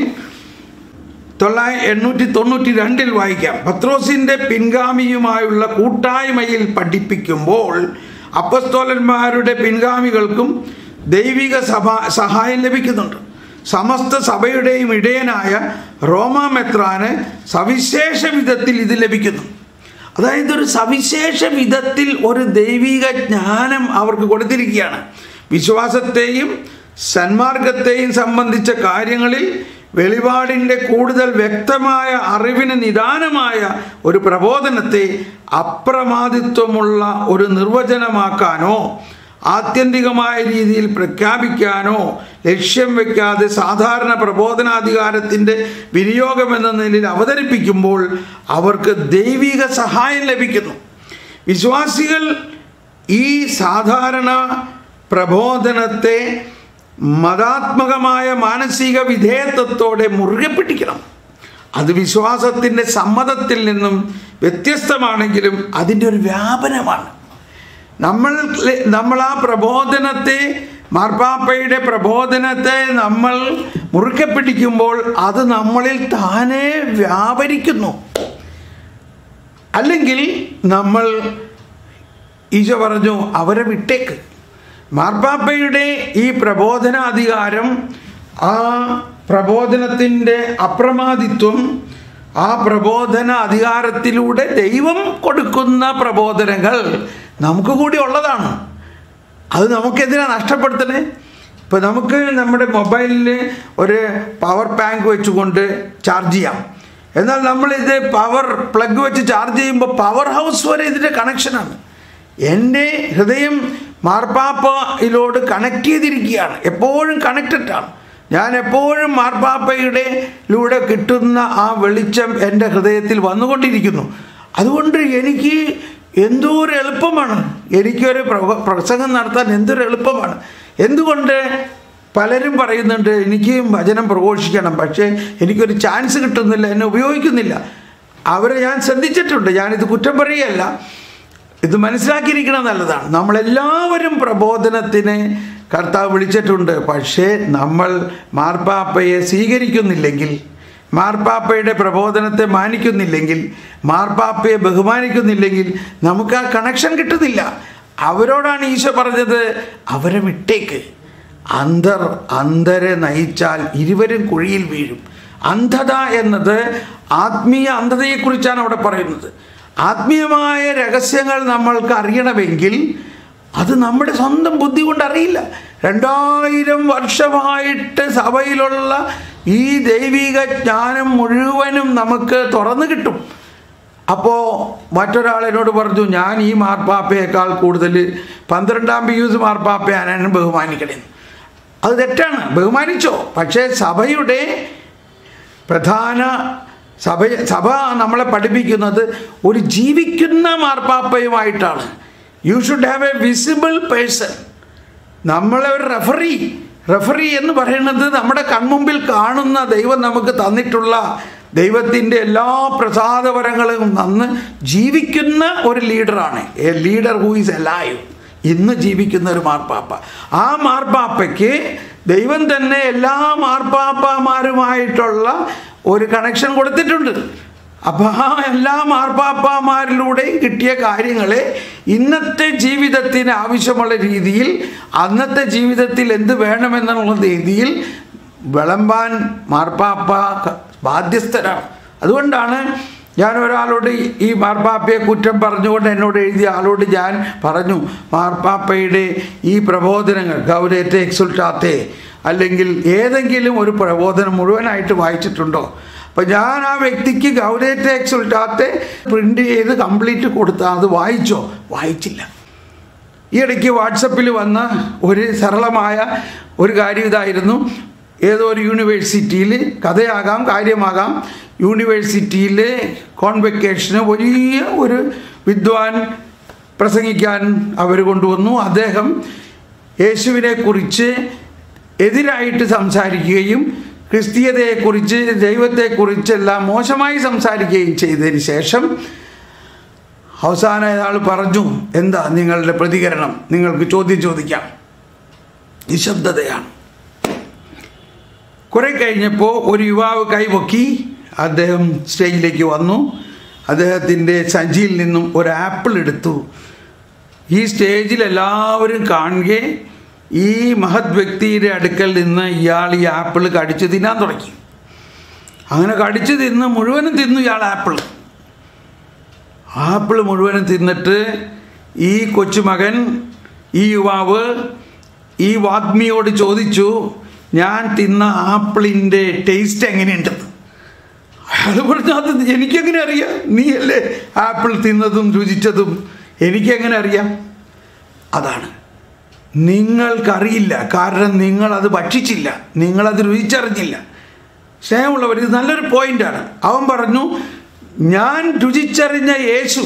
892 വായിക്കാം. പത്രോസിൻ്റെ പിൻഗാമിയുമായുള്ള കൂട്ടായ്മയിൽ പഠിപ്പിക്കുമ്പോൾ അപ്പസ്തോലന്മാരുടെ പിൻഗാമികൾക്കും ദൈവിക സഹായം ലഭിക്കുന്നുണ്ട്. സമസ്ത സഭയുടെയും ഇടയനായ റോമാ മെത്രാന് സവിശേഷ വിധത്തിൽ ഇത് ലഭിക്കുന്നു. അതായത് ഒരു സവിശേഷ വിധത്തിൽ ഒരു ദൈവിക ജ്ഞാനം അവർക്ക് കൊടുത്തിരിക്കുകയാണ്. വിശ്വാസത്തെയും സന്മാർഗത്തെയും സംബന്ധിച്ച കാര്യങ്ങളിൽ വെളിപാടിൻ്റെ കൂടുതൽ വ്യക്തമായ അറിവിന് നിദാനമായ ഒരു പ്രബോധനത്തെ അപ്രമാദിത്വമുള്ള ഒരു നിർവചനമാക്കാനോ ആത്യന്തികമായ രീതിയിൽ പ്രഖ്യാപിക്കാനോ ലക്ഷ്യം വയ്ക്കാതെ സാധാരണ പ്രബോധനാധികാരത്തിൻ്റെ വിനിയോഗമെന്ന നിലയിൽ അവതരിപ്പിക്കുമ്പോൾ അവർക്ക് ദൈവിക സഹായം ലഭിക്കുന്നു. വിശ്വാസികൾ ഈ സാധാരണ പ്രബോധനത്തെ മതാത്മകമായ മാനസിക വിധേയത്വത്തോടെ മുറുകെ പിടിക്കണം. അത് വിശ്വാസത്തിൻ്റെ സമ്മതത്തിൽ നിന്നും വ്യത്യസ്തമാണെങ്കിലും അതിൻ്റെ ഒരു വ്യാപനമാണ്. നമ്മൾ ആ പ്രബോധനത്തെ, മാർപ്പാപ്പയുടെ പ്രബോധനത്തെ നമ്മൾ മുറുകെ പിടിക്കുമ്പോൾ അത് നമ്മളിൽ താനേ വ്യാപരിക്കുന്നു. അല്ലെങ്കിൽ നമ്മൾ ഈശോ പറഞ്ഞു അവരെ വിട്ടേക്ക്. മാർപ്പാപ്പയുടെ ഈ പ്രബോധനാധികാരം, ആ പ്രബോധനത്തിൻ്റെ അപ്രമാദിത്വം, ആ പ്രബോധന അധികാരത്തിലൂടെ ദൈവം കൊടുക്കുന്ന പ്രബോധനങ്ങൾ നമുക്ക് കൂടി ഉള്ളതാണ്. അത് നമുക്കെതിരെ നഷ്ടപ്പെടുത്തണേ. ഇപ്പോൾ നമുക്ക് നമ്മുടെ മൊബൈലിൽ ഒരു പവർ ബാങ്ക് വെച്ചുകൊണ്ട് ചാർജ് ചെയ്യാം. എന്നാൽ നമ്മളിത് പവർ പ്ലഗ് വെച്ച് ചാർജ് ചെയ്യുമ്പോൾ പവർ ഹൗസ് വരെ ഇതിൻ്റെ കണക്ഷനാണ്. എൻ്റെ ഹൃദയം മാർപ്പാപ്പയിലോട് കണക്ട് ചെയ്തിരിക്കുകയാണ്, എപ്പോഴും കണക്റ്റഡാണ്. ഞാൻ എപ്പോഴും മാർപ്പാപ്പയിലൂടെ കിട്ടുന്ന ആ വെളിച്ചം എൻ്റെ ഹൃദയത്തിൽ വന്നുകൊണ്ടിരിക്കുന്നു. അതുകൊണ്ട് എനിക്ക് എന്തൊരു എളുപ്പമാണ്, എനിക്കൊരു പ്രസംഗം നടത്താൻ എന്തൊരു എളുപ്പമാണ്. എന്തുകൊണ്ട് പലരും പറയുന്നുണ്ട് എനിക്ക് വചനം പ്രഘോഷിക്കണം, പക്ഷേ എനിക്കൊരു ചാൻസ് കിട്ടുന്നില്ല, എന്നെ ഉപയോഗിക്കുന്നില്ല. അവരെ ഞാൻ ശ്രദ്ധിച്ചിട്ടുണ്ട്. ഞാനിത് കുറ്റം പറയുകയല്ല, ഇത് മനസ്സിലാക്കിയിരിക്കണം നല്ലതാണ്. നമ്മളെല്ലാവരും പ്രബോധനത്തിന് കർത്താവ് വിളിച്ചിട്ടുണ്ട്. പക്ഷേ നമ്മൾ മാർപ്പാപ്പയെ സ്വീകരിക്കുന്നില്ലെങ്കിൽ, മാർപ്പാപ്പയുടെ പ്രബോധനത്തെ മാനിക്കുന്നില്ലെങ്കിൽ, മാർപ്പാപ്പയെ ബഹുമാനിക്കുന്നില്ലെങ്കിൽ നമുക്ക് ആ കണക്ഷൻ കിട്ടുന്നില്ല. അവരോടാണ് ഈശോ പറഞ്ഞത് അവരെ വിട്ടേക്ക്. അന്ധരെ നയിച്ചാൽ ഇരുവരും കുഴിയിൽ വീഴും. അന്ധത എന്നത് ആത്മീയ അന്ധതയെക്കുറിച്ചാണ് അവിടെ പറയുന്നത്. ആത്മീയമായ രഹസ്യങ്ങൾ നമ്മൾക്ക് അറിയണമെങ്കിൽ അത് നമ്മുടെ സ്വന്തം ബുദ്ധി കൊണ്ട് അറിയില്ല. 2000 വർഷമായിട്ട് സഭയിലുള്ള ഈ ദൈവിക ജ്ഞാനം മുഴുവനും നമുക്ക് തുറന്നു കിട്ടും. അപ്പോൾ മറ്റൊരാൾ എന്നോട് പറഞ്ഞു ഞാൻ ഈ മാർപ്പാപ്പയേക്കാൾ കൂടുതൽ 12-ാം പിയൂസ് മാർപ്പാപ്പയാണ് ബഹുമാനിക്കണേ. അത് തെറ്റാണ്, ബഹുമാനിച്ചോ. പക്ഷേ സഭയുടെ പ്രധാന സഭ നമ്മളെ പഠിപ്പിക്കുന്നത് ഒരു ജീവിക്കുന്ന മാർപ്പാപ്പയുമായിട്ടാണ്. You should have a visible person. നമ്മളെ ഒരു റെഫറി എന്ന് പറയുന്നത് നമ്മുടെ കൺമുമ്പിൽ കാണുന്ന ദൈവം നമുക്ക് തന്നിട്ടുള്ള ദൈവത്തിൻ്റെ എല്ലാ പ്രസാദവരങ്ങളും നന്ന് ജീവിക്കുന്ന ഒരു ലീഡറാണ്. A leader who is alive. ഇന്ന് ജീവിക്കുന്ന ഒരു മാർപ്പാപ്പ. ആ മാർപ്പാപ്പയ്ക്ക് ദൈവം തന്നെ എല്ലാ മാർപ്പാപ്പമാരുമായിട്ടുള്ള ഒരു കണക്ഷൻ കൊടുത്തിട്ടുണ്ട്. അപ്പോൾ ആ എല്ലാ മാർപ്പാപ്പമാരിലൂടെ കിട്ടിയ കാര്യങ്ങളെ ഇന്നത്തെ ജീവിതത്തിന് ആവശ്യമുള്ള രീതിയിൽ, അന്നത്തെ ജീവിതത്തിൽ എന്ത് വേണമെന്നുള്ള രീതിയിൽ വിളമ്പാൻ മാർപ്പാപ്പ ബാധ്യസ്ഥരാണ്. അതുകൊണ്ടാണ് ഞാൻ ഒരാളോട് ഈ മാർപ്പാപ്പയെ കുറ്റം പറഞ്ഞുകൊണ്ട് എന്നോട് എഴുതിയ ആളോട് ഞാൻ പറഞ്ഞു, മാർപ്പാപ്പയുടെ ഈ പ്രബോധനങ്ങൾ ഗൗരേറ്റെ എക്സുൾട്ടാത്തെ അല്ലെങ്കിൽ ഏതെങ്കിലും ഒരു പ്രബോധനം മുഴുവനായിട്ട് വായിച്ചിട്ടുണ്ടോ? അപ്പം ഞാൻ ആ വ്യക്തിക്ക് ഗൗരേറ്റെ എക്സുൾട്ടാത്തെ പ്രിൻ്റ് ചെയ്ത് കംപ്ലീറ്റ് കൊടുത്താൽ അത് വായിച്ചോ? വായിച്ചില്ല. ഈ ഇടയ്ക്ക് വാട്സപ്പിൽ വന്ന ഒരു സരളമായ ഒരു കാര്യം ഇതായിരുന്നു. ഏതോ ഒരു യൂണിവേഴ്സിറ്റിയിൽ, കഥയാകാം കാര്യമാകാം, യൂണിവേഴ്സിറ്റിയിലെ കോൺവെക്കേഷന് വലിയ ഒരു വിദ്വാൻ പ്രസംഗിക്കാൻ അവർ കൊണ്ടുവന്നു. അദ്ദേഹം യേശുവിനെക്കുറിച്ച് എതിരായിട്ട് സംസാരിക്കുകയും ക്രിസ്തീയതയെക്കുറിച്ച് ദൈവത്തെക്കുറിച്ചെല്ലാം മോശമായി സംസാരിക്കുകയും ചെയ്തതിന് ശേഷം അവസാനം അയാൾ പറഞ്ഞു, എന്താ നിങ്ങളുടെ പ്രതികരണം? നിങ്ങൾക്ക് ചോദ്യം ചോദിക്കാം. നിശബ്ദതയാണ്. കുറെ കഴിഞ്ഞപ്പോൾ ഒരു യുവാവ് കൈപൊക്കി. അദ്ദേഹം സ്റ്റേജിലേക്ക് വന്നു. അദ്ദേഹത്തിൻ്റെ സഞ്ചിയിൽ നിന്നും ഒരു ആപ്പിൾ എടുത്തു. ഈ സ്റ്റേജിൽ എല്ലാവരും കാണുകയെ ഈ മഹത് വ്യക്തിയുടെ അടുക്കൽ നിന്ന് ഇയാൾ ഈ ആപ്പിൾ കടിച്ച് തിന്നാൻ തുടങ്ങി. അങ്ങനെ കടിച്ച് തിന്ന് മുഴുവനും തിന്നു ഇയാൾ ആപ്പിൾ മുഴുവനും തിന്നിട്ട് ഈ കൊച്ചുമകൻ, ഈ യുവാവ് ഈ വാഗ്മിയോട് ചോദിച്ചു, ഞാൻ തിന്ന ആപ്പിളിൻ്റെ ടേസ്റ്റ് എങ്ങനെയുണ്ടെന്ന്. അയാൾ പറഞ്ഞു, അത് എനിക്കെങ്ങനെ അറിയാം? നീയല്ലേ ആപ്പിൾ തിന്നതും രുചിച്ചതും, എനിക്കെങ്ങനെ അറിയാം? അതാണ്, നിങ്ങൾക്കറിയില്ല. കാരണം നിങ്ങളത് ഭക്ഷിച്ചില്ല, നിങ്ങളത് രുചിച്ചറിഞ്ഞില്ല. സ്നേഹമുള്ളവർ, ഇത് നല്ലൊരു പോയിൻ്റാണ്. അവൻ പറഞ്ഞു, ഞാൻ രുചിച്ചറിഞ്ഞ യേശു,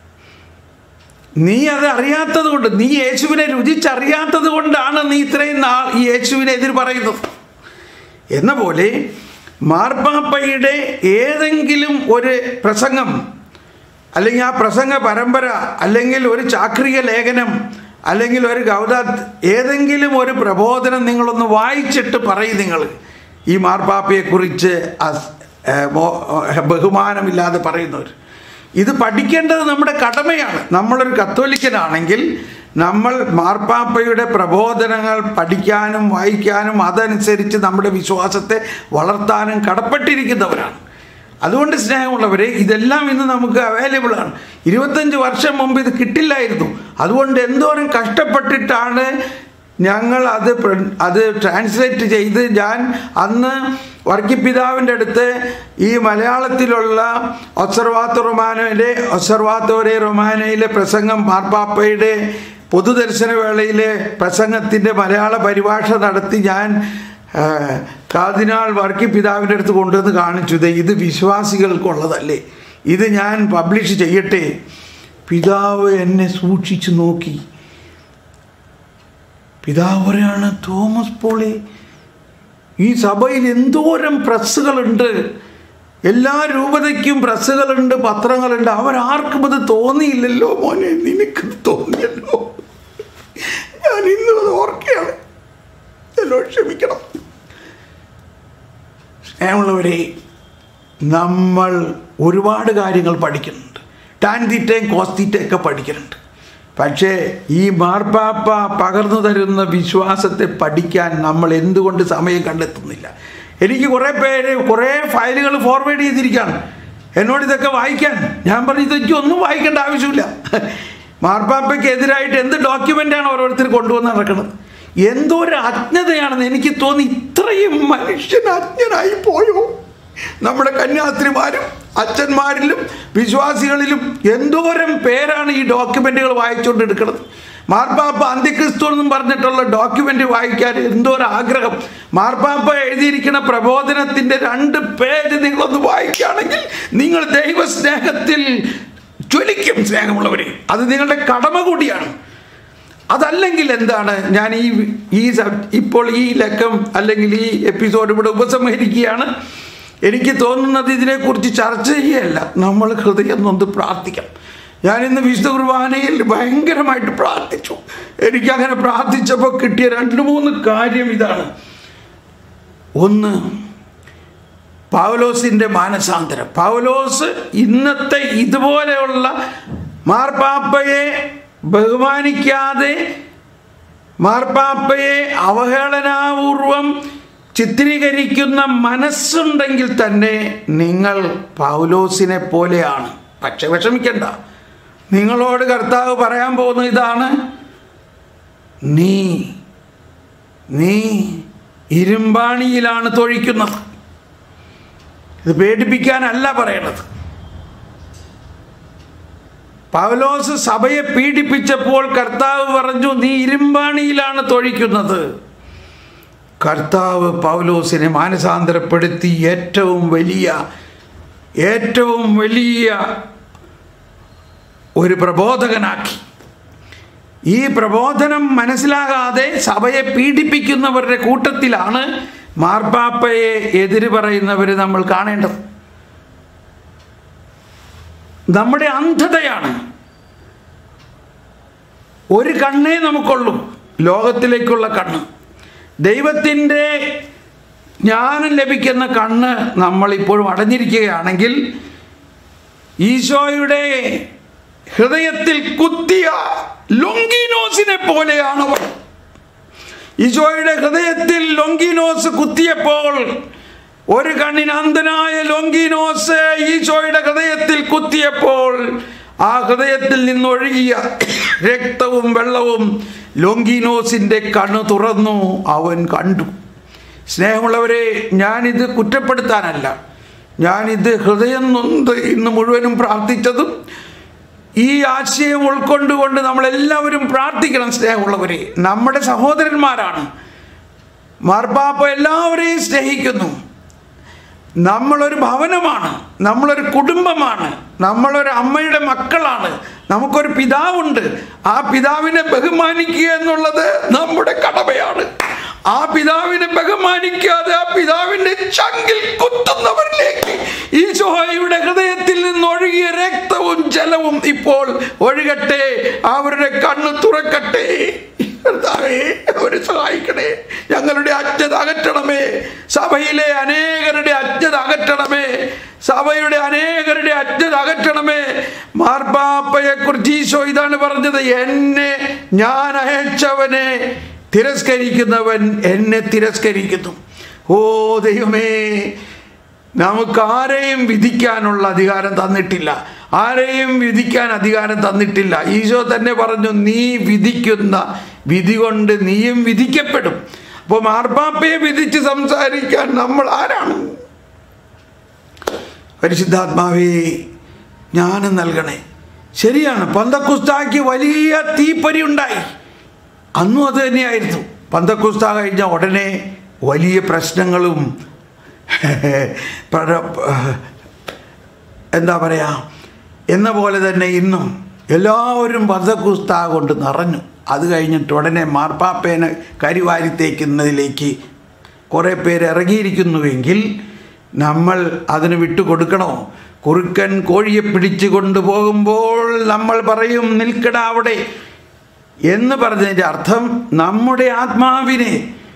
നീ അത് അറിയാത്തത് കൊണ്ട്, നീ യേശുവിനെ രുചിച്ചറിയാത്തത് കൊണ്ടാണ് നീ ഇത്രയും നാൾ ഈ യേശുവിനെ എതിർ പറയുന്നത്. എന്ന പോലെ മാർപ്പാപ്പയുടെ ഏതെങ്കിലും ഒരു പ്രസംഗം, അല്ലെങ്കിൽ ആ പ്രസംഗ പരമ്പര, അല്ലെങ്കിൽ ഒരു ചാക്രിക ലേഖനം, അല്ലെങ്കിൽ ഒരു ഏതെങ്കിലും ഒരു പ്രബോധനം നിങ്ങളൊന്ന് വായിച്ചിട്ട് പറയും. നിങ്ങൾ ഈ മാർപ്പാപ്പയെക്കുറിച്ച് ബഹുമാനമില്ലാതെ പറയുന്നവർ ഇത് പഠിക്കേണ്ടത് നമ്മുടെ കടമയാണ്. നമ്മളൊരു കത്തോലിക്കനാണെങ്കിൽ നമ്മൾ മാർപ്പാപ്പയുടെ പ്രബോധനങ്ങൾ പഠിക്കാനും വായിക്കാനും അതനുസരിച്ച് നമ്മുടെ വിശ്വാസത്തെ വളർത്താനും കടപ്പെട്ടിരിക്കുന്നവരാണ്. അതുകൊണ്ട് സ്നേഹമുള്ളവരെ, ഇതെല്ലാം ഇന്ന് നമുക്ക് അവൈലബിൾ ആണ്. 25 വർഷം മുമ്പ് ഇത് കിട്ടില്ലായിരുന്നു. അതുകൊണ്ട് എന്തോരം കഷ്ടപ്പെട്ടിട്ടാണ് ഞങ്ങൾ അത് ട്രാൻസ്ലേറ്റ് ചെയ്ത്, ഞാൻ അന്ന് വർക്കിപ്പിതാവിൻ്റെ അടുത്ത് ഈ മലയാളത്തിലുള്ള ഒബ്സർവാത്തോറെ റൊമാനയിലെ പ്രസംഗം, മാർപ്പാപ്പയുടെ പൊതുദർശന വേളയിലെ പ്രസംഗത്തിൻ്റെ മലയാള പരിഭാഷ നടത്തി ഞാൻ കാർദിനാൾ വർക്കിപ്പിതാവിൻ്റെ അടുത്ത് കൊണ്ടുവന്ന് കാണിച്ചു. ഇത് വിശ്വാസികൾക്കുള്ളതല്ലേ, ഇത് ഞാൻ പബ്ലിഷ് ചെയ്യട്ടെ. പിതാവ് എന്നെ സൂക്ഷിച്ചു നോക്കി. പിതാവ് പറയാണ്, തോമസ് പോളെ, ഈ സഭയിൽ എന്തോരം പ്രസ്സുകളുണ്ട്, എല്ലാ രൂപതയ്ക്കും പ്രസ്സുകളുണ്ട്, പത്രങ്ങളുണ്ട്, അവരാർക്കും അത് തോന്നിയില്ലല്ലോ മോനെ, നിനക്കത് തോന്നിയല്ലോ. ഞാൻ ഇന്നും അത് ഓർക്കുകയാണ്. എന്നോട് ക്ഷമിക്കണം. സ്നേഹമുള്ളവരെ, നമ്മൾ ഒരുപാട് കാര്യങ്ങൾ പഠിക്കുന്നുണ്ട്. ടാൻ തീറ്റയും കോസ്തീറ്റയൊക്കെ പഠിക്കുന്നുണ്ട്. പക്ഷേ ഈ മാർപ്പാപ്പ പകർന്നു തരുന്ന വിശ്വാസത്തെ പഠിക്കാൻ നമ്മൾ എന്തുകൊണ്ട് സമയം കണ്ടെത്തുന്നില്ല? എനിക്ക് കുറേ ഫയലുകൾ ഫോർവേഡ് ചെയ്തിരിക്കുകയാണ് എന്നോട് ഇതൊക്കെ വായിക്കാൻ. ഞാൻ പറഞ്ഞു, ഇതൊക്കെ ഒന്നും വായിക്കേണ്ട ആവശ്യമില്ല. മാർപ്പാപ്പയ്ക്ക് എതിരായിട്ട് എന്ത് ഡോക്യുമെൻ്റാണ് ഓരോരുത്തർ കൊണ്ടുവന്ന് നടക്കുന്നത്. എന്തോ ഒരു അജ്ഞതയാണെന്ന് എനിക്ക് തോന്നി. ഇത്രയും മനുഷ്യൻ അജ്ഞനായി പോയോ? നമ്മുടെ കന്യാസ്ത്രീമാരും അച്ഛന്മാരിലും വിശ്വാസികളിലും എന്തോരം പേരാണ് ഈ ഡോക്യുമെൻറ്റുകൾ വായിച്ചുകൊണ്ടെടുക്കുന്നത്. മാർപ്പാപ്പ അന്ത്യക്രിസ്തു എന്നും പറഞ്ഞിട്ടുള്ള ഡോക്യുമെൻ്റ് വായിക്കാൻ എന്തോരം ആഗ്രഹം. മാർപ്പാപ്പ എഴുതിയിരിക്കുന്ന പ്രബോധനത്തിൻ്റെ 2 പേജ് നിങ്ങളൊന്ന് വായിക്കുകയാണെങ്കിൽ നിങ്ങൾ ദൈവസ്നേഹത്തിൽ ജ്വലിക്കും. സ്നേഹമുള്ളവരെ, അത് നിങ്ങളുടെ കടമ കൂടിയാണ്. അതല്ലെങ്കിൽ എന്താണ്? ഞാൻ ഇപ്പോൾ ഈ ലക്കം അല്ലെങ്കിൽ ഈ എപ്പിസോഡ് ഇവിടെ ഉപസംഹരിക്കുകയാണ്. എനിക്ക് തോന്നുന്നത് ഇതിനെക്കുറിച്ച് ചർച്ച ചെയ്യുകയല്ല, നമ്മൾ ഹൃദയം നൊന്ന് പ്രാർത്ഥിക്കണം. ഞാനിന്ന് വിശുദ്ധ കുർബാനയിൽ ഭയങ്കരമായിട്ട് പ്രാർത്ഥിച്ചു. എനിക്കങ്ങനെ പ്രാർത്ഥിച്ചപ്പോൾ കിട്ടിയ 2-3 കാര്യം ഇതാണ്. ഒന്ന്, പൗലോസിൻ്റെ മാനസാന്തരം. പൗലോസ് ഇന്നത്തെ ഇതുപോലെയുള്ള മാർപ്പാപ്പയെ ബഹുമാനിക്കാതെ, മാർപ്പാപ്പയെ അവഹേളനാപൂർവം ചിത്രീകരിക്കുന്ന മനസ്സുണ്ടെങ്കിൽ തന്നെ നിങ്ങൾ പൗലോസിനെ പോലെയാണ്. പക്ഷെ വിഷമിക്കണ്ട, നിങ്ങളോട് കർത്താവ് പറയാൻ പോകുന്ന ഇതാണ്: നീ ഇരുമ്പാണിയിലാണ് തൊഴിക്കുന്നത്. ഇത് പേടിപ്പിക്കാനല്ല പറയണത്. പൗലോസ് സഭയെ പീഡിപ്പിച്ചപ്പോൾ കർത്താവ് പറഞ്ഞു, നീ ഇരുമ്പാണിയിലാണ് തൊഴിക്കുന്നത്. കർത്താവ് പൗലോസിനെ മാനസാന്തരപ്പെടുത്തി ഏറ്റവും വലിയ ഒരു പ്രബോധകനാക്കി. ഈ പ്രബോധനം മനസ്സിലാകാതെ സഭയെ പീഡിപ്പിക്കുന്നവരുടെ കൂട്ടത്തിലാണ് മാർപ്പാപ്പയെ എതിര് പറയുന്നവർ നമ്മൾ കാണേണ്ടത്. നമ്മുടെ അന്ധതയാണ്. ഒരു കണ്ണേ നമുക്കുള്ളൂ, ലോകത്തിലേക്കുള്ള കണ്ണ്. ദൈവത്തിൻ്റെ ജ്ഞാനം ലഭിക്കുന്ന കണ്ണ് നമ്മളിപ്പോഴും അടഞ്ഞിരിക്കുകയാണെങ്കിൽ, ഈശോയുടെ ഹൃദയത്തിൽ കുത്തിയ ലൊങ്കീനോസിനെ പോലെയാണവർ. ഈശോയുടെ ഹൃദയത്തിൽ ലൊങ്കീനോസ് കുത്തിയപ്പോൾ, ഒരു കണ്ണിന് അന്ധനായ ലൊങ്കീനോസ് ഈശോയുടെ ഹൃദയത്തിൽ കുത്തിയപ്പോൾ, ആ ഹൃദയത്തിൽ നിന്നൊഴുകിയ രക്തവും വെള്ളവും ലൊങ്കീനോസിൻ്റെ കണ്ണ് തുറന്നു. അവൻ കണ്ടു. സ്നേഹമുള്ളവരെ, ഞാനിത് കുറ്റപ്പെടുത്താനല്ല, ഞാനിത് ഹൃദയം നൊന്ത് ഇന്ന് മുഴുവനും പ്രാർത്ഥിച്ചതും ഈ ആശയം ഉൾക്കൊണ്ടുകൊണ്ട് നമ്മളെല്ലാവരും പ്രാർത്ഥിക്കണം. സ്നേഹമുള്ളവരെ, നമ്മുടെ സഹോദരന്മാരാണ്. മാർപ്പാപ്പ എല്ലാവരെയും സ്നേഹിക്കുന്നു. നമ്മളൊരു ഭവനമാണ്, നമ്മളൊരു കുടുംബമാണ്, നമ്മളൊരു അമ്മയുടെ മക്കളാണ്, നമുക്കൊരു പിതാവുണ്ട്. ആ പിതാവിനെ ബഹുമാനിക്കുക എന്നുള്ളത് നമ്മുടെ കടമയാണ്. ആ പിതാവിനെ ബഹുമാനിക്കാതെ ആ പിതാവിൻ്റെ ചങ്കിൽ കുത്തുന്നവരിലേക്ക് ഈശോയുടെ ഹൃദയത്തിൽ നിന്നൊഴുകിയ രക്തവും ജലവും ഇപ്പോൾ ഒഴുകട്ടെ. അവരുടെ കണ്ണ് തുറക്കട്ടെ. പ്രിയപ്പെട്ടവരെ സഹായിക്കണേ. ഞങ്ങളുടെ അജ്ഞത അകറ്റണമേ. സഭയിലെ അനേകരുടെ അജ്ഞത അകറ്റണമേ. സഭയുടെ അനേകരുടെ അജ്ഞത അകറ്റണമേ. മാർപ്പാപ്പയെക്കുറിച്ച് ഈശോ ഇതാണ് പറഞ്ഞത്: എന്നെ ഞാൻ അയച്ചവനെ തിരസ്കരിക്കുന്നവൻ എന്നെ തിരസ്കരിക്കുന്നു. ഓ ദൈവമേ, നമുക്ക് ആരെയും വിധിക്കാനുള്ള അധികാരം തന്നിട്ടില്ല. ആരെയും വിധിക്കാൻ അധികാരം തന്നിട്ടില്ല. ഈശോ തന്നെ പറഞ്ഞു, നീ വിധിക്കുന്ന വിധി കൊണ്ട് നീയും വിധിക്കപ്പെടും. അപ്പോൾ മാർപ്പാപ്പയെ വിധിച്ച് സംസാരിക്കാൻ നമ്മൾ ആരാണ്? പരിശുദ്ധാത്മാവേ, ജ്ഞാനം നൽകണേ. ശരിയാണ്, പന്തക്കുസ്തായ്ക്ക് വലിയ തീപ്പൊരി ഉണ്ടായി. അന്നും അത് തന്നെയായിരുന്നു. പന്തക്കുസ്ത കഴിഞ്ഞ ഉടനെ വലിയ പ്രശ്നങ്ങളും എന്താ പറയുക എന്ന പോലെ തന്നെ ഇന്നും എല്ലാവരും പന്തക്കുസ്ത കൊണ്ട് നിറഞ്ഞു. അത് കഴിഞ്ഞിട്ട് ഉടനെ മാർപ്പാപ്പേനെ കരിവാരിത്തേക്കുന്നതിലേക്ക് കുറേ പേര് ഇറങ്ങിയിരിക്കുന്നുവെങ്കിൽ നമ്മൾ അതിന് വിട്ടുകൊടുക്കണോ? കുറുക്കൻ കോഴിയെ പിടിച്ചു കൊണ്ടുപോകുമ്പോൾ നമ്മൾ പറയും, നിൽക്കട അവിടെ എന്ന് പറഞ്ഞതിൻ്റെ അർത്ഥം നമ്മുടെ ആത്മാവിനെ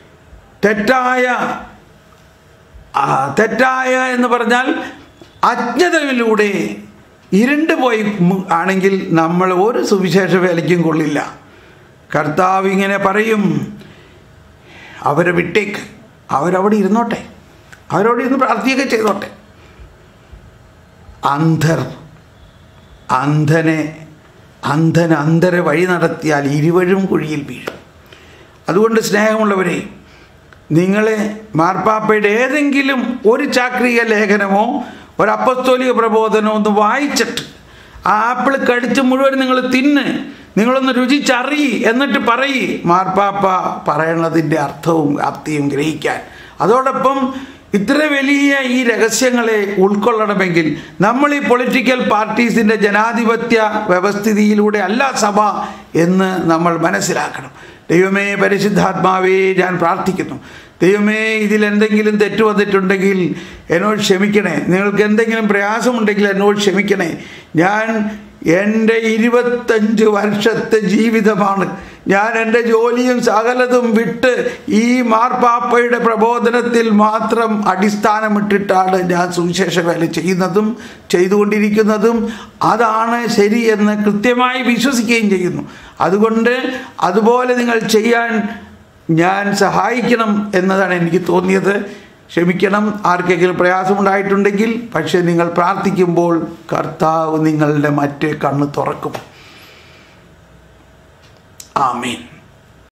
തെറ്റായ എന്ന് പറഞ്ഞാൽ അജ്ഞതയിലൂടെ ഇരുണ്ടു പോയി ആണെങ്കിൽ നമ്മൾ ഒരു സുവിശേഷ വേലയ്ക്കും കൊള്ളില്ല. കർത്താവ് ഇങ്ങനെ പറയും, അവരെ വിട്ടേക്ക്, അവരവിടെ ഇരുന്നോട്ടെ, അവരവിടെ ഇരുന്ന് പ്രാർത്ഥിക്കുകയൊക്കെ ചെയ്തോട്ടെ. അന്ധരെ വഴി നടത്തിയാൽ ഇരുവരും കുഴിയിൽ വീഴും. അതുകൊണ്ട് സ്നേഹമുള്ളവരെ, നിങ്ങളെ മാർപ്പാപ്പയുടെ ഏതെങ്കിലും ഒരു ചാക്രിക ലേഖനമോ ഒരു അപ്പസ്തോലിക പ്രബോധനമോ ഒന്ന് വായിച്ചിട്ട് ആ ആപ്പിൾ കടിച്ച് മുഴുവൻ നിങ്ങൾ തിന്ന്, നിങ്ങളൊന്ന് രുചിച്ചറിയി, എന്നിട്ട് പറയി മാർപ്പാപ്പ പറയണതിൻ്റെ അർത്ഥവും വ്യാപ്തിയും ഗ്രഹിക്കാൻ. അതോടൊപ്പം ഇത്ര വലിയ ഈ രഹസ്യങ്ങളെ ഉൾക്കൊള്ളണമെങ്കിൽ നമ്മൾ ഈ പൊളിറ്റിക്കൽ പാർട്ടീസിൻ്റെ ജനാധിപത്യ വ്യവസ്ഥിതിയിലൂടെ അല്ല സഭ എന്ന് നമ്മൾ മനസ്സിലാക്കണം. ദൈവമേ, പരിശുദ്ധാത്മാവേ, ഞാൻ പ്രാർത്ഥിക്കുന്നു. ദൈവമേ, ഇതിലെന്തെങ്കിലും തെറ്റ് വന്നിട്ടുണ്ടെങ്കിൽ എന്നോട് ക്ഷമിക്കണേ. നിങ്ങൾക്ക് എന്തെങ്കിലും പ്രയാസമുണ്ടെങ്കിൽ എന്നോട് ക്ഷമിക്കണേ. ഞാൻ എൻ്റെ 25 വർഷത്തെ ജീവിതമാണ് ഞാൻ എൻ്റെ ജോലിയും സകലതും വിട്ട് ഈ മാർപ്പാപ്പയുടെ പ്രബോധനത്തിൽ മാത്രം അടിസ്ഥാനമിട്ടിട്ടാണ് ഞാൻ സുവിശേഷ വേല ചെയ്യുന്നതും ചെയ്തുകൊണ്ടിരിക്കുന്നതും. അതാണ് ശരിയെന്ന് കൃത്യമായി വിശ്വസിക്കുകയും ചെയ്യുന്നു. അതുകൊണ്ട് അതുപോലെ നിങ്ങൾ ചെയ്യാൻ ഞാൻ സഹായിക്കണം എന്നതാണ് എനിക്ക് തോന്നിയത്. ക്ഷമിക്കണം ആർക്കെങ്കിലും പ്രയാസമുണ്ടായിട്ടുണ്ടെങ്കിൽ. പക്ഷെ നിങ്ങൾ പ്രാർത്ഥിക്കുമ്പോൾ കർത്താവ് നിങ്ങളുടെ മറ്റേ കണ്ണ് തുറക്കും. ആമേൻ.